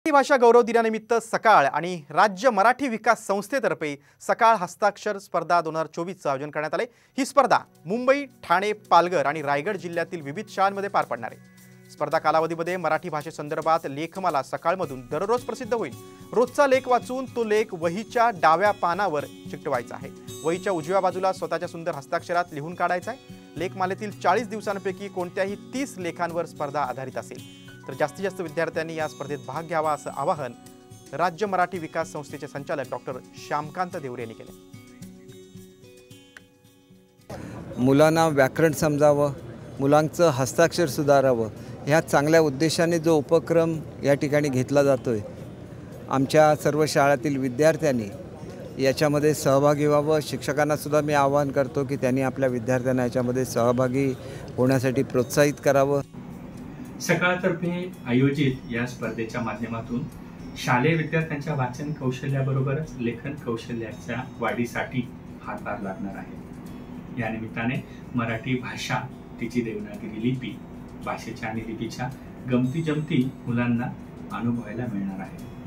मराठी भाषा गौरव दिनानिमित्त सकाळ आणि राज्य मराठी विकास संस्थेतर्फे सकाळ हस्ताक्षर स्पर्धा 2024चं आयोजन करण्यात आले। ही स्पर्धा मुंबई, ठाणे, पालघर आणि रायगड जिल्ह्यातील विविध शाळांमध्ये पार पडणार आहे। स्पर्धा कालावधीमध्ये मराठी भाषेसंदर्भात लेखमाला सकाळमधून दररोज प्रसिद्ध होईल। रोजचा लेख वाचून तो लेख वहीच्या डाव्या पानावर चिकटवायचा आहे। वहीच्या उजव्या बाजूला स्वतःच्या सुंदर हस्ताक्षरात लिहून काढायचा आहे। लेखमालेतील 40 दिवसांपैकी कोणत्याही 30 लेखांवर स्पर्धा आधारित असेल। तर जास्तीत जास्त विद्यार्थ्यांनी या स्पर्धेत भाग घ्यावा असं आवाहन राज्य मराठी विकास संस्थेचे संचालक डॉक्टर श्यामकांत देवरे यांनी केले। मुलांना व्याकरण समजावं, मुलांचं हस्ताक्षर सुधारावं, ह्या चांगल्या उद्देशाने जो उपक्रम या ठिकाणी घेतला जातोय, आमच्या सर्व शाळेतील विद्यार्थ्यांनी याच्यामध्ये सहभागी व्हावं। शिक्षकांना सुद्धा मी आवाहन करतो की त्यांनी आपल्या विद्यार्थ्यांना याच्यामध्ये सहभागी होण्यासाठी प्रोत्साहित करावं। सकाळतर्फे आयोजित या स्पर्धेच्या माध्यमातून शालेय विद्यार्थ्यांच्या वाचन कौशल्याबरोबरच लेखन कौशल्याच्या वाढीसाठी हातभार लागणार आहे। या निमित्ताने मराठी भाषा, तिची देवनागरी लिपी, भाषेच्या आणि लिपीच्या गमती जमती मुलांना अनुभवायला मिळणार आहे।